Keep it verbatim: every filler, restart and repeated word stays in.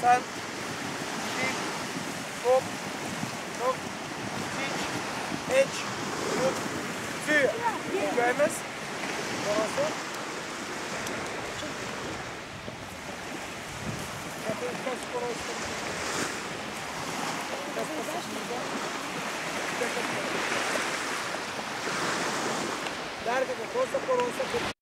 Sen, Şif, Top, Top, Tiç, Eç, Yut, Tü. Koyamiz. Orası. Larga, cosa por onça.